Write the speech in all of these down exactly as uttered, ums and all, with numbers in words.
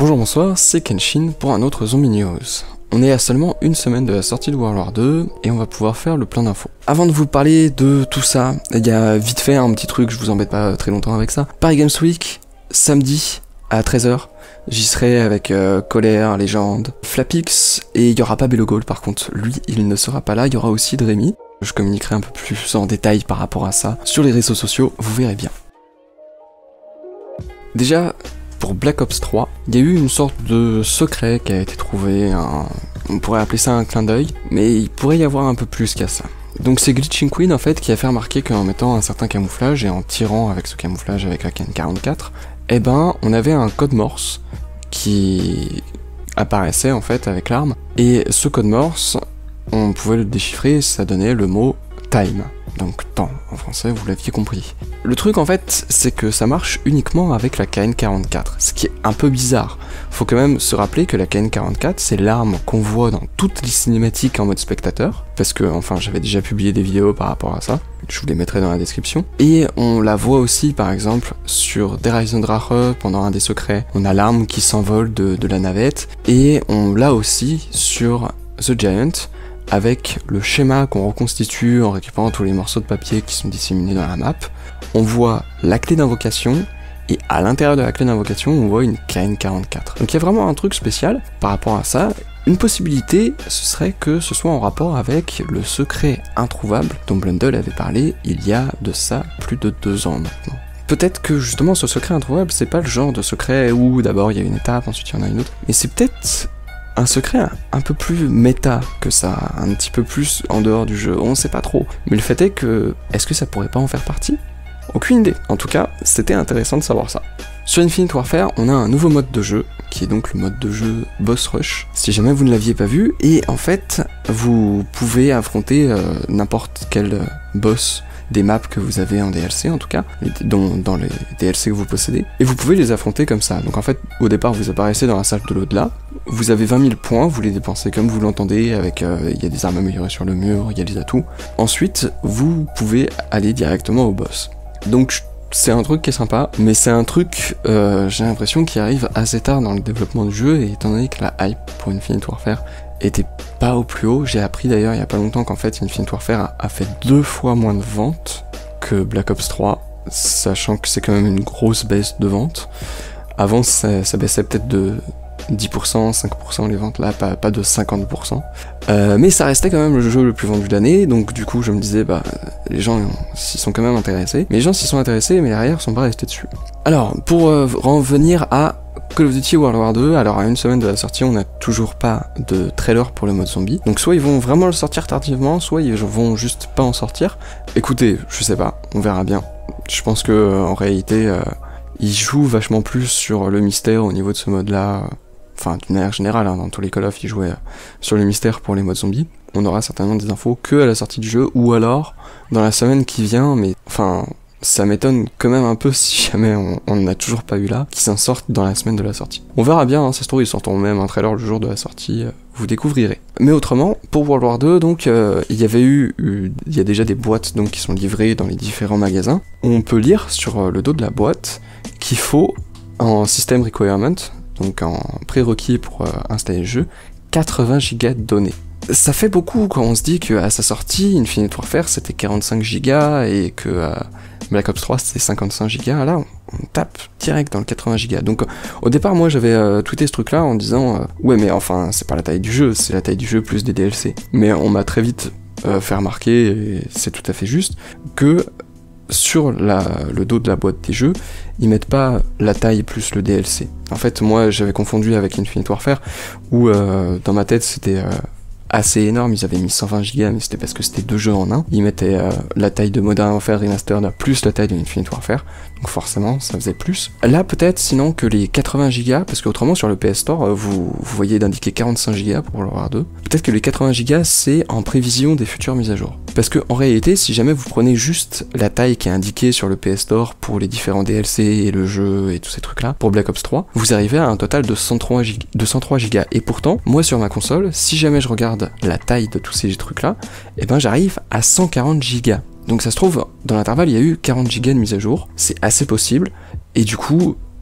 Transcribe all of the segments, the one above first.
Bonjour, bonsoir, c'est Kenshin pour un autre Zombie News. On est à seulement une semaine de la sortie de World War deux et on va pouvoir faire le plein d'infos. Avant de vous parler de tout ça, il y a vite fait un petit truc, je vous embête pas très longtemps avec ça. Paris Games Week, samedi à treize heures, j'y serai avec euh, Colère, Légende, Flapix et il y aura pas Bellogol par contre, lui il ne sera pas là, il y aura aussi Drémy. Je communiquerai un peu plus en détail par rapport à ça sur les réseaux sociaux, vous verrez bien. Déjà, pour Black Ops trois, il y a eu une sorte de secret qui a été trouvé, un... on pourrait appeler ça un clin d'œil, mais il pourrait y avoir un peu plus qu'à ça. Donc c'est Glitching Queen en fait qui a fait remarquer qu'en mettant un certain camouflage et en tirant avec ce camouflage avec la K N quarante-quatre, eh ben on avait un code morse qui apparaissait en fait avec l'arme, et ce code morse, on pouvait le déchiffrer, ça donnait le mot time. Donc temps, en français, vous l'aviez compris. Le truc en fait, c'est que ça marche uniquement avec la K N quarante-quatre, ce qui est un peu bizarre. Faut quand même se rappeler que la K N quarante-quatre, c'est l'arme qu'on voit dans toutes les cinématiques en mode spectateur, parce que, enfin, j'avais déjà publié des vidéos par rapport à ça, je vous les mettrai dans la description. Et on la voit aussi, par exemple, sur Der Eisendrache, pendant un des secrets, on a l'arme qui s'envole de, de la navette, et on l'a aussi sur The Giant, avec le schéma qu'on reconstitue en récupérant tous les morceaux de papier qui sont disséminés dans la map. On voit la clé d'invocation, et à l'intérieur de la clé d'invocation, on voit une K N quarante-quatre. Donc il y a vraiment un truc spécial par rapport à ça. Une possibilité, ce serait que ce soit en rapport avec le secret introuvable dont Blundell avait parlé il y a de ça plus de deux ans maintenant. Peut-être que justement ce secret introuvable, c'est pas le genre de secret où d'abord il y a une étape, ensuite il y en a une autre, mais c'est peut-être un secret un peu plus méta que ça, un petit peu plus en dehors du jeu, on sait pas trop. Mais le fait est que, est-ce que ça pourrait pas en faire partie? Aucune idée. En tout cas, c'était intéressant de savoir ça. Sur Infinite Warfare, on a un nouveau mode de jeu, qui est donc le mode de jeu Boss Rush, si jamais vous ne l'aviez pas vu, et en fait, vous pouvez affronter euh, n'importe quel euh, boss des maps que vous avez en D L C en tout cas, dont, dans les D L C que vous possédez, et vous pouvez les affronter comme ça. Donc en fait, au départ, vous apparaissez dans la salle de l'au-delà, vous avez vingt mille points, vous les dépensez comme vous l'entendez, avec il euh, y a des armes améliorées sur le mur, il y a des atouts. Ensuite, vous pouvez aller directement au boss. Donc c'est un truc qui est sympa, mais c'est un truc, euh, j'ai l'impression, qui arrive assez tard dans le développement du jeu, et étant donné que la hype pour Infinite Warfare était pas au plus haut, j'ai appris d'ailleurs il y a pas longtemps qu'en fait Infinite Warfare a, a fait deux fois moins de ventes que Black Ops trois, sachant que c'est quand même une grosse baisse de ventes. Avant ça, ça baissait peut-être de dix pour cent, cinq pour cent les ventes, là pas, pas de cinquante pour cent. Euh, mais ça restait quand même le jeu le plus vendu de l'année, donc du coup je me disais bah les gens s'y sont quand même intéressés. Mais les gens s'y sont intéressés mais derrière sont pas restés dessus. Alors pour euh, revenir à Call of Duty World War deux, alors à une semaine de la sortie, on n'a toujours pas de trailer pour le mode zombie. Donc soit ils vont vraiment le sortir tardivement, soit ils vont juste pas en sortir. Écoutez, je sais pas, on verra bien. Je pense que euh, en réalité, euh, ils jouent vachement plus sur le mystère au niveau de ce mode-là. Enfin, d'une manière générale, hein, dans tous les Call of, ils jouaient euh, sur le mystère pour les modes zombies. On aura certainement des infos que à la sortie du jeu, ou alors dans la semaine qui vient, mais enfin... ça m'étonne quand même un peu si jamais on n'en a toujours pas eu là, qu'ils s'en sortent dans la semaine de la sortie. On verra bien, hein, ça se trouve ils sortiront même un trailer le jour de la sortie, euh, vous découvrirez. Mais autrement, pour World War deux, donc euh, il y avait eu, eu, il y a déjà des boîtes donc qui sont livrées dans les différents magasins. On peut lire sur euh, le dos de la boîte qu'il faut en system requirement, donc en prérequis pour euh, installer le jeu, quatre-vingts gigas de données. Ça fait beaucoup quand on se dit qu'à sa sortie, Infinite Warfare c'était quarante-cinq gigas et que euh, Black Ops trois c'était cinquante-cinq gigas. Là, on, on tape direct dans le quatre-vingts gigas. Donc, au départ, moi j'avais euh, tweeté ce truc là en disant euh, ouais, mais enfin, c'est pas la taille du jeu, c'est la taille du jeu plus des D L C. Mais on m'a très vite euh, fait remarquer, et c'est tout à fait juste, que sur la, le dos de la boîte des jeux, ils mettent pas la taille plus le D L C. En fait, moi j'avais confondu avec Infinite Warfare où euh, dans ma tête c'était. Euh, assez énorme, ils avaient mis cent vingt gigas, mais c'était parce que c'était deux jeux en un. Ils mettaient euh, la taille de Modern Warfare Remastered plus la taille de Infinite Warfare, donc forcément ça faisait plus. Là peut-être sinon que les quatre-vingts gigas, parce qu'autrement sur le P S Store, euh, vous, vous voyez d'indiquer quarante-cinq gigas pour World War deux, peut-être que les quatre-vingts gigas c'est en prévision des futures mises à jour. Parce que en réalité, si jamais vous prenez juste la taille qui est indiquée sur le P S Store pour les différents D L C et le jeu et tous ces trucs là, pour Black Ops trois, vous arrivez à un total de cent trois gigas. Et pourtant, moi sur ma console, si jamais je regarde la taille de tous ces trucs là, et ben j'arrive à cent quarante gigas. Donc ça se trouve, dans l'intervalle, il y a eu quarante gigas de mise à jour, c'est assez possible, et du coup,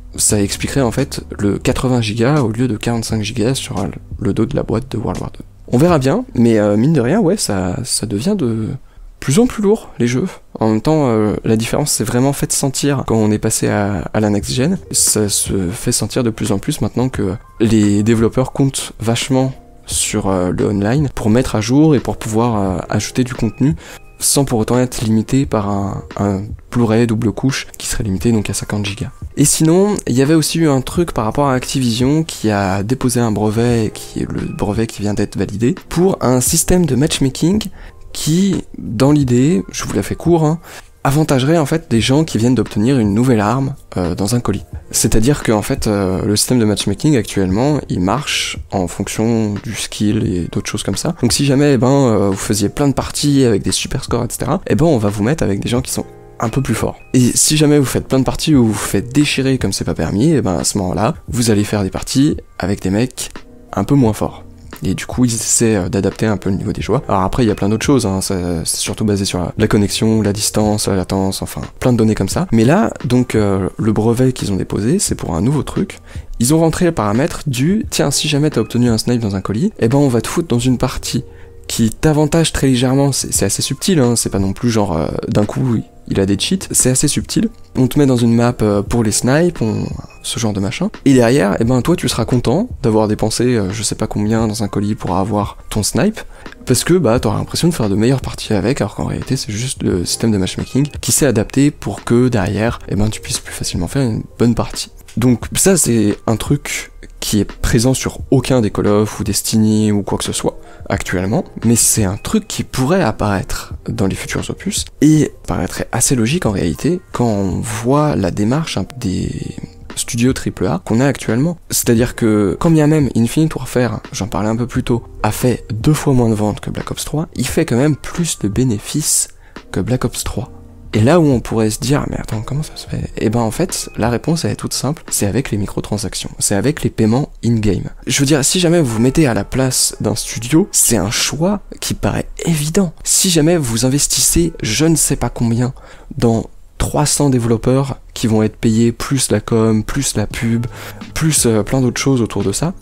ça expliquerait en fait le quatre-vingts gigas au lieu de quarante-cinq gigas sur le dos de la boîte de World War deux. On verra bien, mais euh, mine de rien, ouais, ça, ça devient de plus en plus lourd, les jeux. En même temps, euh, la différence s'est vraiment fait sentir quand on est passé à, à la next-gen. Ça se fait sentir de plus en plus maintenant que les développeurs comptent vachement sur euh, le online pour mettre à jour et pour pouvoir euh, ajouter du contenu sans pour autant être limité par un, un Blu-ray double couche qui serait limité donc à cinquante gigas. Et sinon, il y avait aussi eu un truc par rapport à Activision qui a déposé un brevet, qui est le brevet qui vient d'être validé, pour un système de matchmaking qui, dans l'idée, je vous la fais court, hein, avantagerait en fait des gens qui viennent d'obtenir une nouvelle arme euh, dans un colis. C'est-à-dire que en fait euh, le système de matchmaking actuellement il marche en fonction du skill et d'autres choses comme ça. Donc si jamais eh ben euh, vous faisiez plein de parties avec des super scores et cetera, eh ben on va vous mettre avec des gens qui sont un peu plus forts. Et si jamais vous faites plein de parties où vous vous faites déchirer comme c'est pas permis, et ben à ce moment-là vous allez faire des parties avec des mecs un peu moins forts. Et du coup, ils essaient d'adapter un peu le niveau des joueurs. Alors après, il y a plein d'autres choses, hein. C'est surtout basé sur la, la connexion, la distance, la latence, enfin, plein de données comme ça. Mais là, donc, euh, le brevet qu'ils ont déposé, c'est pour un nouveau truc. Ils ont rentré le paramètre du « Tiens, si jamais t'as obtenu un snipe dans un colis, eh ben on va te foutre dans une partie qui t'avantage très légèrement. » C'est assez subtil, hein. C'est pas non plus genre, euh, d'un coup, il a des cheats. C'est assez subtil. On te met dans une map euh, pour les snipes, on... ce genre de machin. Et derrière, eh ben toi tu seras content d'avoir dépensé euh, je sais pas combien dans un colis pour avoir ton snipe, parce que bah t'auras l'impression de faire de meilleures parties avec, alors qu'en réalité c'est juste le système de matchmaking qui s'est adapté pour que derrière, eh ben tu puisses plus facilement faire une bonne partie. Donc ça c'est un truc qui est présent sur aucun des Call of ou Destiny ou quoi que ce soit actuellement, mais c'est un truc qui pourrait apparaître dans les futurs opus, et paraîtrait assez logique en réalité quand on voit la démarche des studios triple A qu'on a actuellement. C'est-à-dire que quand bien même Infinite Warfare, j'en parlais un peu plus tôt, a fait deux fois moins de ventes que Black Ops trois, il fait quand même plus de bénéfices que Black Ops trois. Et là où on pourrait se dire, mais attends, comment ça se fait? Eh ben en fait, la réponse elle est toute simple, c'est avec les microtransactions, c'est avec les paiements in-game. Je veux dire, si jamais vous vous mettez à la place d'un studio, c'est un choix qui paraît évident. Si jamais vous investissez je ne sais pas combien dans trois cents développeurs qui vont être payés, plus la com, plus la pub, plus euh, plein d'autres choses autour de ça,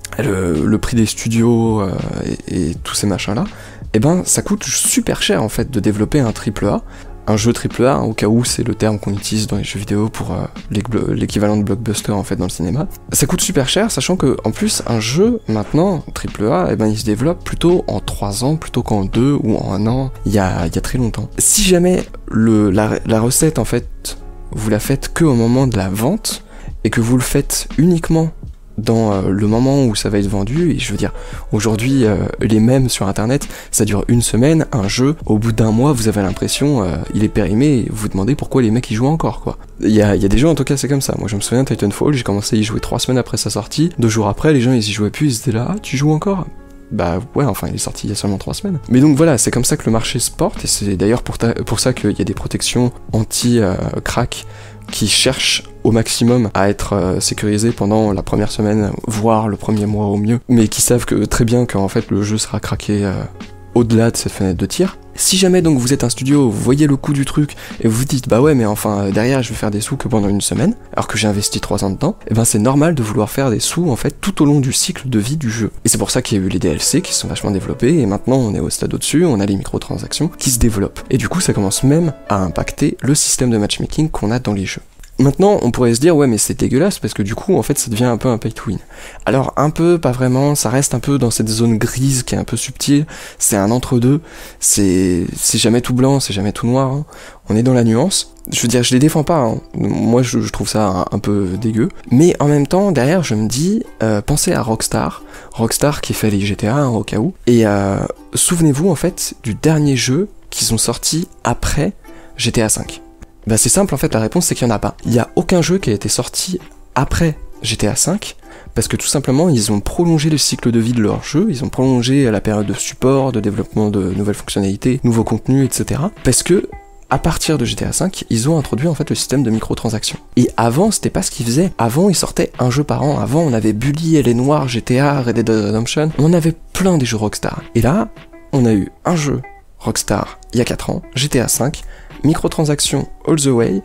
le, le prix des studios euh, et, et tous ces machins-là, eh ben ça coûte super cher en fait de développer un triple A, un jeu triple A, hein, au cas où c'est le terme qu'on utilise dans les jeux vidéo pour euh, l'équivalent de blockbuster en fait dans le cinéma. Ça coûte super cher, sachant que en plus un jeu maintenant triple A, eh ben il se développe plutôt en trois ans plutôt qu'en deux ou en un an. Il y a, il y a très longtemps. Si jamais le la, la recette en fait vous la faites que au moment de la vente et que vous le faites uniquement dans euh, le moment où ça va être vendu, et je veux dire, aujourd'hui, euh, les mèmes sur internet, ça dure une semaine, un jeu, au bout d'un mois, vous avez l'impression, euh, il est périmé, et vous vous demandez pourquoi les mecs y jouent encore, quoi. Il y a, y a des jeux, en tout cas, c'est comme ça. Moi, je me souviens, Titanfall, j'ai commencé à y jouer trois semaines après sa sortie, deux jours après, les gens, ils y jouaient plus, ils étaient là, ah, tu joues encore? Bah ouais, enfin il est sorti il y a seulement trois semaines. Mais donc voilà, c'est comme ça que le marché se porte, et c'est d'ailleurs pour, pour ça qu'il y a des protections anti-crack qui cherchent au maximum à être euh, sécurisés pendant la première semaine, voire le premier mois au mieux, mais qui savent que très bien qu'en fait le jeu sera craqué euh, au-delà de cette fenêtre de tir. Si jamais donc vous êtes un studio, vous voyez le coût du truc, et vous vous dites bah ouais mais enfin derrière je vais faire des sous que pendant une semaine, alors que j'ai investi trois ans dedans, et ben c'est normal de vouloir faire des sous en fait tout au long du cycle de vie du jeu. Et c'est pour ça qu'il y a eu les D L C qui sont vachement développés, et maintenant on est au stade au-dessus, on a les microtransactions qui se développent. Et du coup ça commence même à impacter le système de matchmaking qu'on a dans les jeux. Maintenant, on pourrait se dire, ouais, mais c'est dégueulasse, parce que du coup, en fait, ça devient un peu un pay-to-win. Alors, un peu, pas vraiment, ça reste un peu dans cette zone grise qui est un peu subtile, c'est un entre-deux, c'est c'est jamais tout blanc, c'est jamais tout noir, hein. On est dans la nuance. Je veux dire, je les défends pas, hein. Moi, je, je trouve ça un, un peu dégueu. Mais en même temps, derrière, je me dis, euh, pensez à Rockstar, Rockstar qui fait les G T A, hein, au cas où, et euh, souvenez-vous, en fait, du dernier jeu qu'ils ont sorti après G T A cinq. Bah c'est simple en fait, la réponse c'est qu'il n'y en a pas. Il n'y a aucun jeu qui a été sorti après G T A cinq, parce que tout simplement ils ont prolongé le cycle de vie de leur jeu, ils ont prolongé la période de support, de développement de nouvelles fonctionnalités, nouveaux contenus, et cetera. Parce que à partir de G T A cinq, ils ont introduit en fait le système de microtransactions. Et avant, c'était pas ce qu'ils faisaient. Avant, ils sortaient un jeu par an. Avant, on avait Bully, L A Noire, G T A, Red Dead Redemption. On avait plein des jeux Rockstar. Et là, on a eu un jeu Rockstar il y a quatre ans, G T A cinq, microtransactions all the way,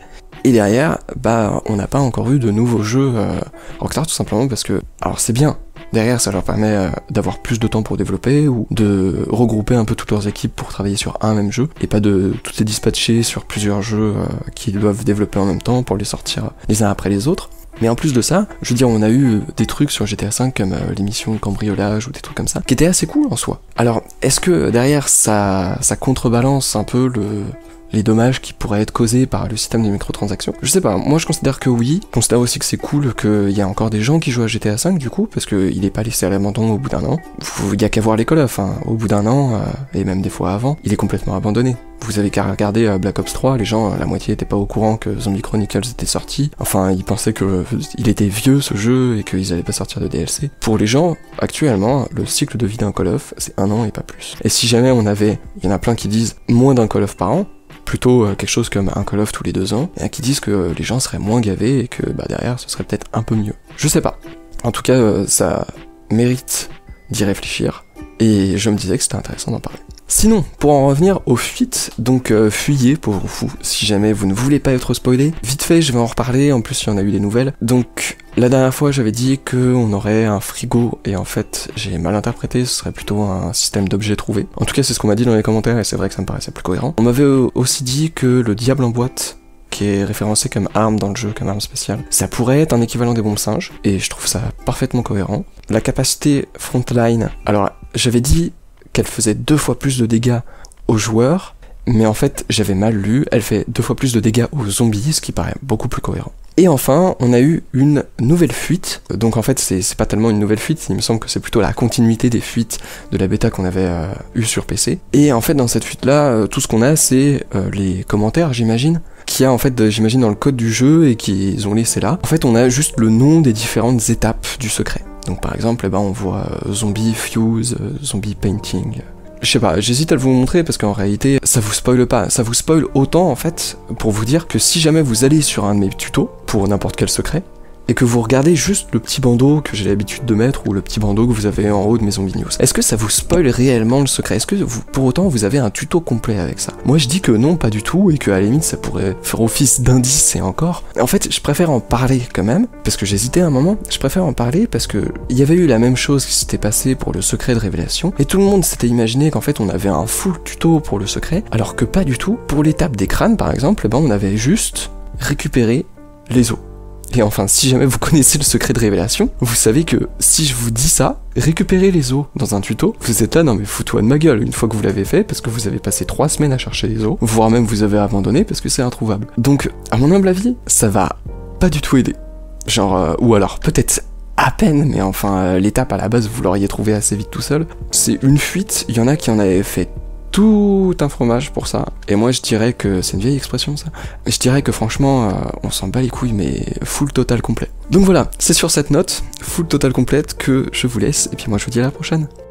Et derrière, bah, on n'a pas encore eu de nouveaux jeux euh, Rockstar, tout simplement parce que, alors c'est bien, derrière ça leur permet euh, d'avoir plus de temps pour développer, ou de regrouper un peu toutes leurs équipes pour travailler sur un même jeu, et pas de toutes les dispatcher sur plusieurs jeux euh, qu'ils doivent développer en même temps pour les sortir les uns après les autres. Mais en plus de ça, je veux dire, on a eu des trucs sur G T A cinq comme euh, l'émission de cambriolage ou des trucs comme ça, qui étaient assez cool en soi. Alors, est-ce que derrière ça, ça contrebalance un peu le... les dommages qui pourraient être causés par le système des microtransactions? Je sais pas, moi je considère que oui. Je considère aussi que c'est cool qu'il y a encore des gens qui jouent à G T A cinq du coup, parce qu'il est pas laissé à l'abandon au bout d'un an. Il y a qu'à voir les Call of, hein. Au bout d'un an, euh, et même des fois avant, il est complètement abandonné. Vous avez qu'à regarder euh, Black Ops trois, les gens, la moitié étaient pas au courant que Zombie Chronicles était sorti. Enfin, ils pensaient que euh, il était vieux ce jeu et qu'ils allaient pas sortir de D L C. Pour les gens, actuellement, le cycle de vie d'un Call of, c'est un an et pas plus. Et si jamais on avait, il y en a plein qui disent moins d'un Call of par an, plutôt euh, quelque chose comme un Call of tous les deux ans, et qui disent que euh, les gens seraient moins gavés et que bah, derrière ce serait peut-être un peu mieux. Je sais pas. En tout cas, euh, ça mérite d'y réfléchir, et je me disais que c'était intéressant d'en parler. Sinon, pour en revenir aux fuites, donc euh, fuyez pour vous, si jamais vous ne voulez pas être spoilé. Vite fait, je vais en reparler, en plus il y en a eu des nouvelles. Donc, la dernière fois j'avais dit qu'on aurait un frigo, et en fait j'ai mal interprété, ce serait plutôt un système d'objets trouvés. En tout cas c'est ce qu'on m'a dit dans les commentaires, et c'est vrai que ça me paraissait plus cohérent. On m'avait aussi dit que le diable en boîte, qui est référencé comme arme dans le jeu, comme arme spéciale, ça pourrait être un équivalent des bombes singes, et je trouve ça parfaitement cohérent. La capacité frontline, alors j'avais dit qu'elle faisait deux fois plus de dégâts aux joueurs, mais en fait j'avais mal lu, elle fait deux fois plus de dégâts aux zombies, ce qui paraît beaucoup plus cohérent. Et enfin, on a eu une nouvelle fuite, donc en fait c'est pas tellement une nouvelle fuite, il me semble que c'est plutôt la continuité des fuites de la bêta qu'on avait euh, eu sur P C. Et en fait dans cette fuite là, euh, tout ce qu'on a c'est euh, les commentaires j'imagine, qu'il y a en fait j'imagine dans le code du jeu et qu'ils ont laissé là. En fait on a juste le nom des différentes étapes du secret. Donc par exemple, eh ben, on voit euh, zombie fuse, euh, zombie painting. Je sais pas, j'hésite à vous montrer parce qu'en réalité, ça vous spoile pas. Ça vous spoil autant en fait pour vous dire que si jamais vous allez sur un de mes tutos pour n'importe quel secret, et que vous regardez juste le petit bandeau que j'ai l'habitude de mettre, ou le petit bandeau que vous avez en haut de mes Zombie News, est-ce que ça vous spoil réellement le secret? Est-ce que vous, pour autant vous avez un tuto complet avec ça? Moi je dis que non, pas du tout, et que à la limite ça pourrait faire office d'indice et encore. En fait je préfère en parler quand même, parce que j'hésitais un moment, je préfère en parler parce que il y avait eu la même chose qui s'était passé pour le secret de révélation, et tout le monde s'était imaginé qu'en fait on avait un full tuto pour le secret, alors que pas du tout. Pour l'étape des crânes par exemple, ben on avait juste récupéré les os. Et enfin, si jamais vous connaissez le secret de révélation, vous savez que si je vous dis ça, récupérer les os dans un tuto, vous êtes là, non mais fous-toi de ma gueule, une fois que vous l'avez fait, parce que vous avez passé trois semaines à chercher les os, voire même vous avez abandonné parce que c'est introuvable. Donc, à mon humble avis, ça va pas du tout aider. Genre, euh, ou alors peut-être à peine, mais enfin, euh, l'étape à la base, vous l'auriez trouvé assez vite tout seul. C'est une fuite, il y en a qui en avaient fait tout un fromage pour ça, et moi je dirais que c'est une vieille expression ça, je dirais que franchement euh, on s'en bat les couilles, mais full total complet. Donc voilà, c'est sur cette note full total complète que je vous laisse, et puis moi je vous dis à la prochaine.